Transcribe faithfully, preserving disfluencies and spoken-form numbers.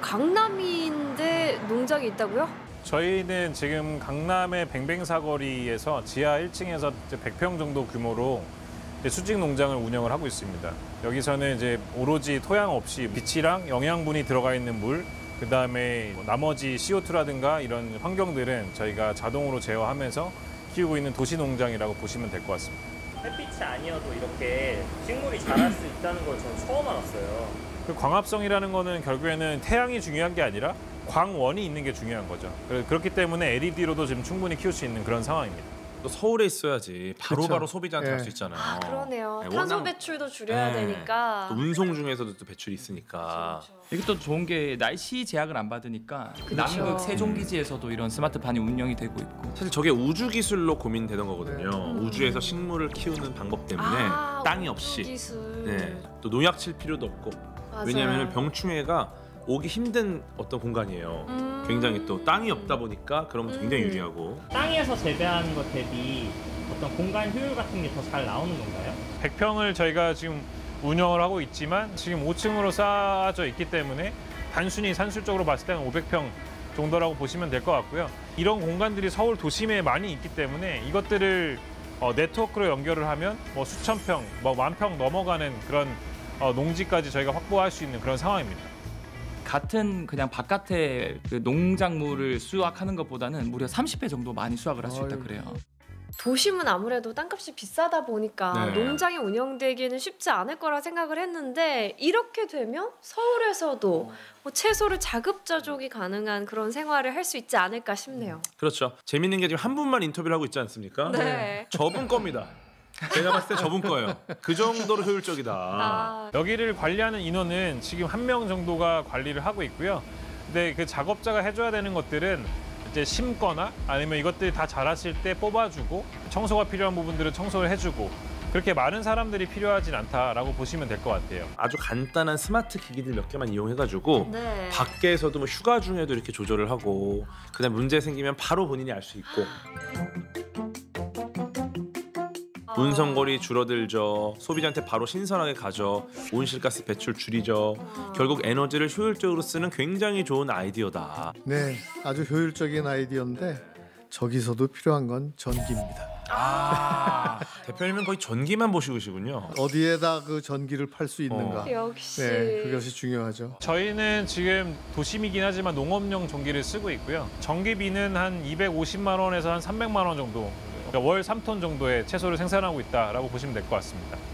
강남인데 농장이 있다고요? 저희는 지금 강남의 뱅뱅사거리에서 지하 일 층에서 백 평 정도 규모로 수직 농장을 운영을 하고 있습니다. 여기서는 이제 오로지 토양 없이 빛이랑 영양분이 들어가 있는 물, 그다음에 나머지 씨오투라든가 이런 환경들은 저희가 자동으로 제어하면서 키우고 있는 도시 농장이라고 보시면 될 것 같습니다. 햇빛이 아니어도 이렇게 식물이 자랄 수 있다는 걸 저는 처음 알았어요. 그 광합성이라는 거는 결국에는 태양이 중요한 게 아니라 광원이 있는 게 중요한 거죠. 그렇기 때문에 엘이디로도 지금 충분히 키울 수 있는 그런 상황입니다. 또 서울에 있어야지 바로바로 바로 소비자한테 갈 수 네. 있잖아요. 아, 그러네요. 네, 탄소 워낙... 배출도 줄여야 네. 되니까. 또 운송 중에서도 또 배출이 있으니까. 그렇죠, 그렇죠. 이게 또 좋은 게 날씨 제약을 안 받으니까 그렇죠. 남극 세종기지에서도 이런 스마트팜이 운영이 되고 있고. 사실 저게 우주 기술로 고민되던 거거든요. 음. 우주에서 식물을 키우는 방법 때문에 아, 땅이 없이. 기술. 네. 또 농약 칠 필요도 없고. 맞아요. 왜냐하면 병충해가 오기 힘든 어떤 공간이에요. 음. 굉장히 또 땅이 없다 보니까 그런 것도 굉장히 음. 유리하고. 땅에서 재배하는 것 대비 어떤 공간 효율 같은 게 더 잘 나오는 건가요? 백 평을 저희가 지금 운영을 하고 있지만 지금 오 층으로 쌓아져 있기 때문에 단순히 산술적으로 봤을 때는 오백 평 정도라고 보시면 될 것 같고요. 이런 공간들이 서울 도심에 많이 있기 때문에 이것들을 어, 네트워크로 연결을 하면 뭐 수천 평, 뭐 만 평 넘어가는 그런 어, 농지까지 저희가 확보할 수 있는 그런 상황입니다. 같은 그냥 바깥에 그 농작물을 수확하는 것보다는 무려 삼십 배 정도 많이 수확을 할 수 있다 그래요. 도심은 아무래도 땅값이 비싸다 보니까 네. 농장이 운영되기는 쉽지 않을 거라 생각을 했는데 이렇게 되면 서울에서도 뭐 채소를 자급자족이 가능한 그런 생활을 할 수 있지 않을까 싶네요. 그렇죠. 재밌는 게 지금 한 분만 인터뷰를 하고 있지 않습니까? 네. 저분 겁니다. 제가 봤을 때 저분 거예요. 그 정도로 효율적이다. 아, 여기를 관리하는 인원은 지금 한 명 정도가 관리를 하고 있고요. 근데 그 작업자가 해줘야 되는 것들은 이제 심거나 아니면 이것들이 다 자랐을 때 뽑아주고 청소가 필요한 부분들은 청소를 해주고 그렇게 많은 사람들이 필요하진 않다라고 보시면 될 것 같아요. 아주 간단한 스마트 기기들 몇 개만 이용해가지고 네. 밖에서도 뭐 휴가 중에도 이렇게 조절을 하고 그다음 문제 생기면 바로 본인이 알 수 있고 운송거리 줄어들죠. 소비자한테 바로 신선하게 가죠. 온실가스 배출 줄이죠. 결국 에너지를 효율적으로 쓰는 굉장히 좋은 아이디어다. 네, 아주 효율적인 아이디어인데 저기서도 필요한 건 전기입니다. 아, 대표님은 거의 전기만 보시고시군요. 어디에다 그 전기를 팔 수 있는가. 어. 역시. 네, 그것이 중요하죠. 저희는 지금 도심이긴 하지만 농업용 전기를 쓰고 있고요. 전기비는 한 이백오십만 원에서 한 삼백만 원 정도, 그러니까 월 삼 톤 정도의 채소를 생산하고 있다라고 보시면 될 것 같습니다.